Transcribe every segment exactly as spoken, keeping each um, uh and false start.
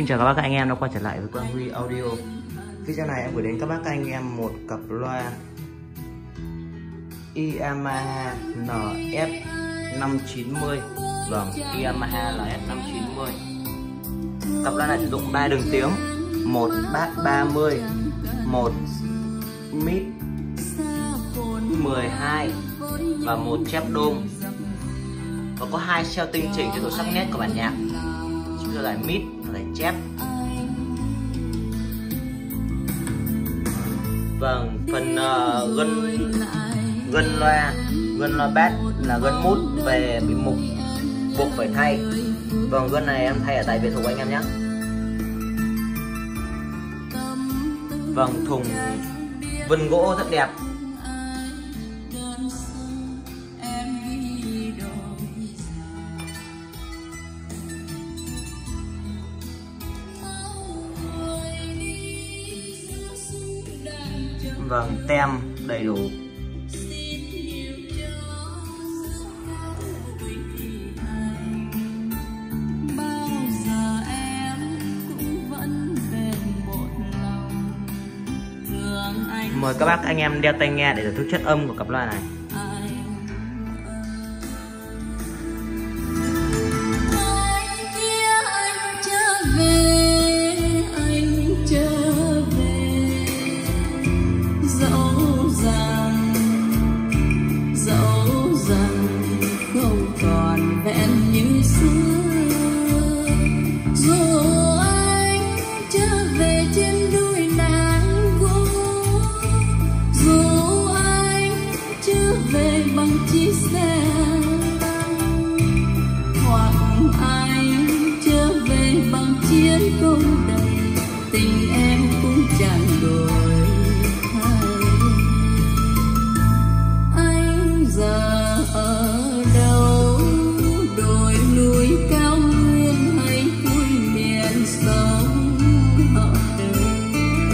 chào các bác các anh em đã quay trở lại với Quang Huy Audio. Video này em gửi đến các bác các anh em một cặp loa Yamaha N S năm chín mươi. Vâng, Yamaha N S năm chín mươi. Cặp loa này sử dụng ba đường tiếng, một bass ba mươi, một mid mười hai và một chép đôm, và có hai setting chỉnh cho độ sắc nét của bản nhạc, chúng ta là mid và chép. Vâng, phần uh, gân gân loa gân loa bass là gân mút về bị mục, buộc phải thay. Vâng, gân này em thay ở tại Việt Thủ anh em nhé. Vâng, thùng vân gỗ rất đẹp. Vâng, tem đầy đủ. Mời các bác anh em đeo tai nghe để thưởng thức chất âm của cặp loa này. Không còn vẹn như xưa, dù anh trở về trên đôi nắng gỗ, dù anh trở về bằng chiếc xe tăng, hoặc anh trở về bằng chiến công đầy, tình em cũng chẳng đổi thay. Anh giờ ở đâu, đồi núi cao nguyên hay cuối miền sông họ đời,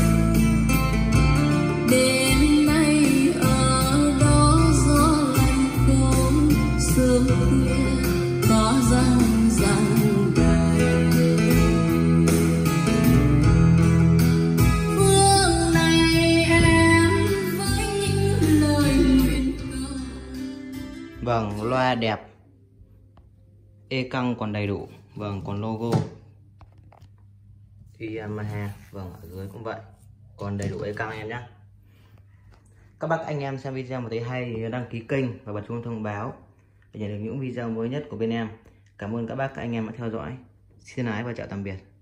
đêm nay ở đó gió lạnh không sớm khuya có răng răng đầy. Phương này em với những lời nguyện cầu. Vâng, loa đẹp, e căng còn đầy đủ. Vâng, còn logo Yamaha. Vâng, ở dưới cũng vậy, còn đầy đủ e căng anh em nhé. Các bác anh em xem video mà thấy hay thì đăng ký kênh và bật chuông thông báo để nhận được những video mới nhất của bên em. Cảm ơn các bác các anh em đã theo dõi. Xin ái và chào tạm biệt.